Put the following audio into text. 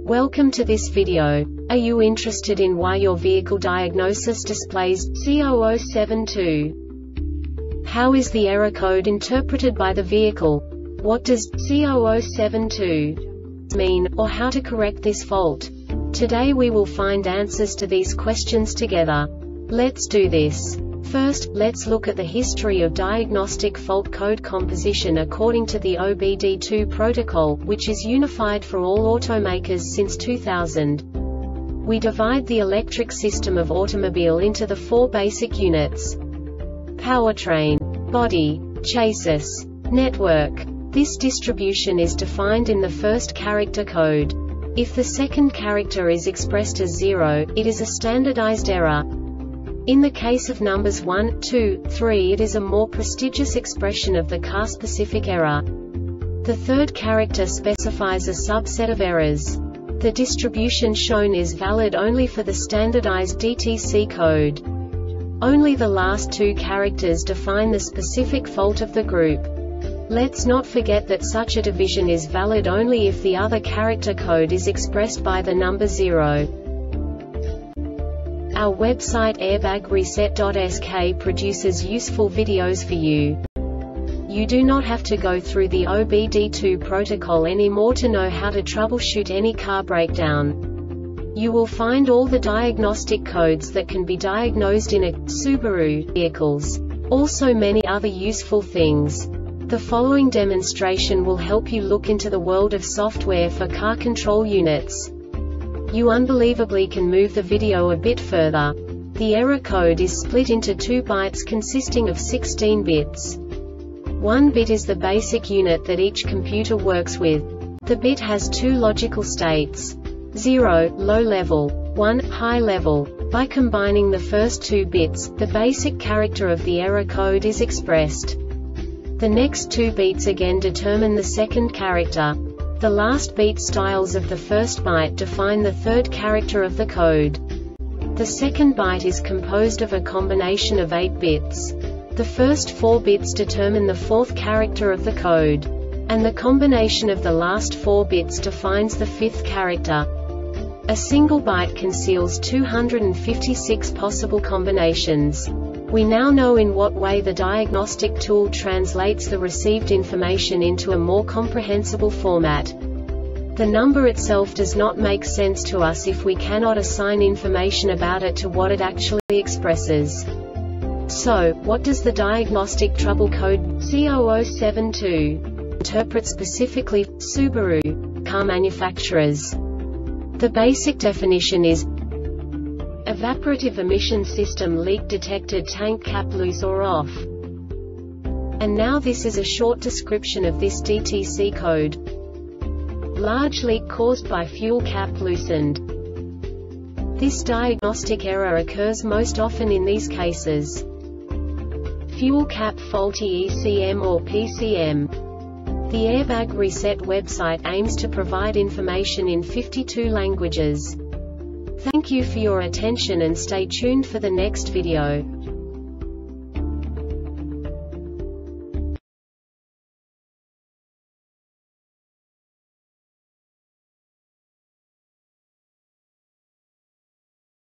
Welcome to this video. Are you interested in why your vehicle diagnosis displays C0072? How is the error code interpreted by the vehicle? What does C0072 mean, or how to correct this fault? Today we will find answers to these questions together. Let's do this. First, let's look at the history of diagnostic fault code composition according to the OBD2 protocol, which is unified for all automakers since 2000. We divide the electric system of automobile into the four basic units: powertrain, body, chassis, network. This distribution is defined in the first character code. If the second character is expressed as 0, it is a standardized error. In the case of numbers 1, 2, 3, it is a more prestigious expression of the car-specific error. The third character specifies a subset of errors. The distribution shown is valid only for the standardized DTC code. Only the last two characters define the specific fault of the group. Let's not forget that such a division is valid only if the other character code is expressed by the number 0. Our website airbagreset.sk produces useful videos for you. You do not have to go through the OBD2 protocol anymore to know how to troubleshoot any car breakdown. You will find all the diagnostic codes that can be diagnosed in a Subaru vehicles. Also many other useful things. The following demonstration will help you look into the world of software for car control units. You unbelievably can move the video a bit further. The error code is split into 2 bytes consisting of 16 bits. 1 bit is the basic unit that each computer works with. The bit has 2 logical states: 0, low level, 1, high level. By combining the first 2 bits, the basic character of the error code is expressed. The next 2 beats again determine the second character. The last beat styles of the first byte define the third character of the code. The second byte is composed of a combination of 8 bits. The first 4 bits determine the fourth character of the code. And the combination of the last 4 bits defines the fifth character. A single byte conceals 256 possible combinations. We now know in what way the diagnostic tool translates the received information into a more comprehensible format. The number itself does not make sense to us if we cannot assign information about it to what it actually expresses. So, what does the diagnostic trouble code C0072 interpret specifically for Subaru car manufacturers? The basic definition is evaporative emission system leak detected, tank cap loose or off. And now this is a short description of this DTC code. Large leak caused by fuel cap loosened. This diagnostic error occurs most often in these cases: fuel cap faulty ECM or PCM. The Airbag Reset website aims to provide information in 52 languages. Thank you for your attention and stay tuned for the next video.